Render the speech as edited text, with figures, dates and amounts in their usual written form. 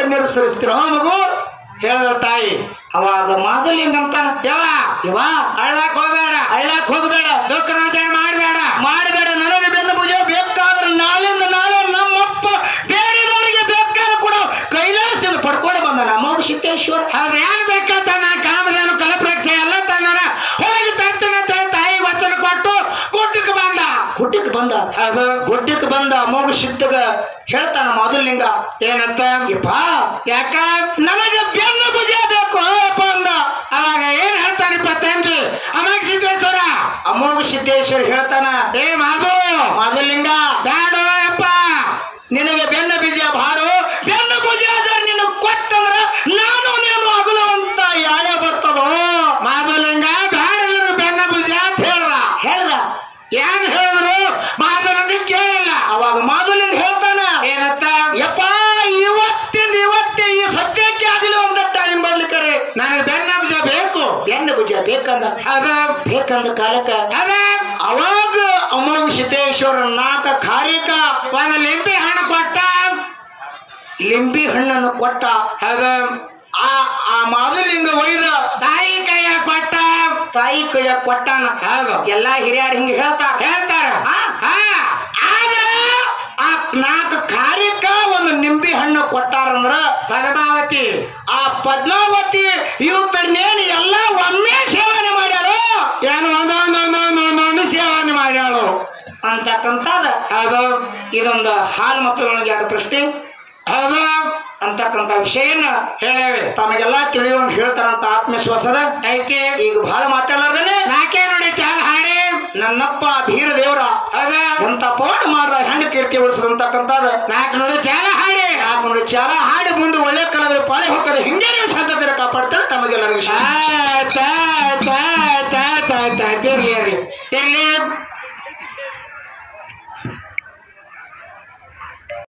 ಕಣ್ಣೀರು ಸುರಿಸ್ತಿರೋ ಮಗು ಹೇಳಿದ ತಾಯಿ. ಅವಾಗ ಮಾದಲಿಂಗ ಅಂತಾನ, ಇವ ಅಳ್ಳಾಕ್ ಹೋಗ್ಬೇಡ ದುಃಖ ಮಾಡಬೇಡ ನನಗೆ ಬೆನ್ನು ಭುಜ ಬೇಕಾದ್ರೆ ನಾಳಿಂದ ನಾಳೆ ನಮ್ಮಪ್ಪ ಬೇರೆದವರಿಗೆ ಬೇಕಾದ ಕೂಡ ಕೈಲಾಸದಿಂದ ಪಡ್ಕೊಂಡು ಬಂದ ನಮ್ಮ ಸಿದ್ದೇಶ್ವರ. ಅದೇನು ಬೇಕಾದ ಕಾಮದೇನು ಕಲಪ್ರಕ್ಷೆ ಎಲ್ಲ ತನ್ನ ಹೋಗಿ ತರ್ತೀನಿ ಅಂತ ತಾಯಿ ವಚನ ಕೊಟ್ಟು ಗುಡ್ಡಕ್ಕೆ ಬಂದ ಅಮೋಘ ಸಿದ್ಧಗ ಹೇಳ್ತಾನ ಮಾಧುಲಿಂಗ ಏನಂತ, ಯಾಕ ನನಗೆ ಬೆನ್ನು ಭುಜ ಬೇಕು ಅಂದ. ಅವಾಗ ಏನ್ ಹೇಳ್ತಾನಪ್ಪ ತಂಗಿ ಅಮೋಘ ಸಿದ್ದೇಶ್ವರ? ಅಮೋಘ ಸಿದ್ದೇಶ್ವರ ಹೇಳ್ತಾನ, ಮಾಧುಲಿಂಗ ಬೇಡೋ ಅಪ್ಪ, ನಿನಗೆ ಬೆನ್ನ ಬೀಜ ಭಾರು, ಬೆನ್ನು ಭುಜ ನಿನ್ನ ಕೊಟ್ಟಂದ್ರ ನಾನು ನೀನು ಅಗಲುವಂತ ಯಾಳೆ ಬರ್ತದೋ. ಮಾಧುಲಿಂಗ ಬೇಡ ನಿನಗೆ ಬೆನ್ನ ಭುಜ ಅಂತ ಹೇಳ್ದ. ಏನ್ ಹೇಳಿದ್ರು ಮಾಧುಲಿಂಗ ಕೇಳಿಲ್ಲ. ಅವಾಗ ಮಾಧುಲಿಂಗ ಹೇಳ್ತಾನ, ಏನಂತ, ಯಪ್ಪ ಇವತ್ತೇ ಈ ಸತ್ಯಕ್ಕೆ ಆಗಲಿ ಒಂದ ಟೈಮ್ ಬರ್ಲಿಕ್ಕರೆ ನನಗೆ ಬೆನ್ನ ಭುಜ ಬೇಕು. ಬೆನ್ನ ಭುಜ ಬೇಕಂದ ಕಾಲಕ್ಕ ಅವಾಗ ಅಮೋಘ ಸಿದ್ದೇಶ್ವರ 4 ಖಾರಿಕ ಒಂದು ಲಿಂಬಿ ಹಣ್ಣು ಕೊಟ್ಟ. ಲಿಂಬಿ ಹಣ್ಣನ್ನು ಕೊಟ್ಟ. ಆ ಮಾಧುಲಿಂಗ ಒಯ್ದ ತಾಯಿ ಕೈಯ ಕೊಟ್ಟ. ತಾಯಿ ಕೈಯ ಕೊಟ್ಟಾನ. ಎಲ್ಲಾ ಹಿರಿಯರು ಹಿಂಗ ಹೇಳ್ತಾರ. ಆದ್ರೆ ಆ 4 ಖಾರಿಕ ಒಂದು ನಿಂಬಿ ಹಣ್ಣು ಕೊಟ್ಟಾರಂದ್ರ ಪದ್ಮಾವತಿ, ಆ ಪದ್ಮಾವತಿ ಇವತ್ತನ್ನೇನು ಎಲ್ಲ ಒಮ್ಮೆ ಸೇವನೆ ಮಾಡ್ಯಾಳು, ಏನು ಒಂದೊಂದು ಸೇವನೆ ಮಾಡ್ಯಾಳು ಅಂತಕ್ಕಂಥದ ಇದೊಂದು ಹಾಲು ಮತ್ತು ಒಳಗೆ ಪ್ರಶ್ನೆ ಅಂತಕ್ಕಂಥ ವಿಷಯನ ಹೇಳೇವೆ. ತಮಗೆಲ್ಲ ತಿಳಿಯುವಂಗ ಹೇಳ್ತಾರಂತ ಆತ್ಮವಿಶ್ವಾಸದ ಐಕೆ. ಈಗ ಬಹಳ ಮಾತಾಡಲಾರ್ದೇನೆ ನಾಕೆ ನೋಡಿ ಚಾಲ್ ಹಾಡಿ ನನ್ನಪ್ಪ ಬೀರ ದೇವ್ರ ಎಂತ ಪಾಠ ಮಾಡ್ದ ಹೆಣ್ಣು ಕೀರ್ತಿ ಉಳಿಸದಂತಕ್ಕಂಥದ್ದು 4 ನೋಡಿ ಚಾಲ ಹಾಡಿ 4 ನೋಡಿ ಚಾಲ ಹಾಡಿ ಮುಂದೆ ಒಳ್ಳೆ ಕಲಾವಿದ ಪಾಳೆ ಹೋಗ್ತದೆ. ಹಿಂಗೆ ನೀವು ಶಾಂತತೆ ಕಾಪಾಡ್ತಾರೆ ತಮಗೆಲ್ಲ ಇರ್ಲಿ